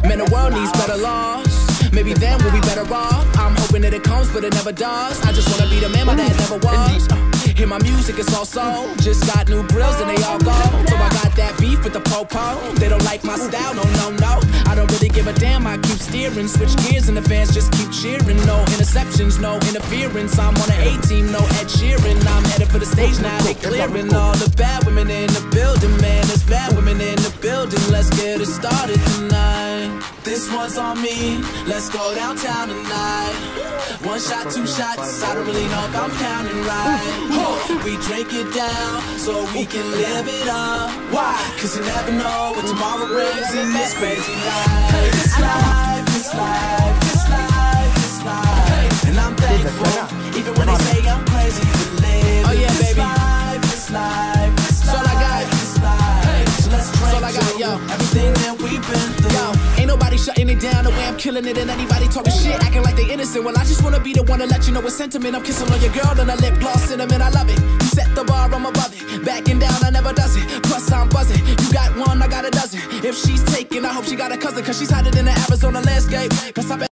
Man, the world needs better laws. Maybe then we'll be better off. I'm hoping that it comes, but it never does. I just wanna be the man my dad never was. Hear my music, it's all soul. Just got new grills and they all go. So I got that beef with the po-po. They don't like my style, no, no, no. I don't really give a damn, I keep steering. Switch gears and the fans just keep cheering. No interceptions, no interference. I'm on an A-team, no Ed Sheeran. I'm headed for the stage now, they clearing all the bad women in the building. Man, there's bad women in the building. Let's get it started tonight. This one's on me, let's go downtown tonight. One shot, two shots, I don't really know if I'm counting right. We drink it down, so we can live it up. Why? Cause you never know what tomorrow brings in this crazy life. This life, this life, this life, this life. And I'm thankful, even when they say I'm crazy for living. Oh yeah, baby. This life, this life, this life, this life. So let's drink to everything that we've been through. Yo, ain't nobody shutting it down the way I'm killing it, and anybody talking shit, acting like they innocent. Well, I just wanna be the one to let you know it's sentiment. I'm kissing on your girl and a lip gloss cinnamon, I love it. You set the bar, I'm above it. Backing down, I never does it. Plus I'm buzzing. You got one, I got a dozen. If she's taken, I hope she got a cousin, cause she's hotter than the Arizona landscape. Plus I bet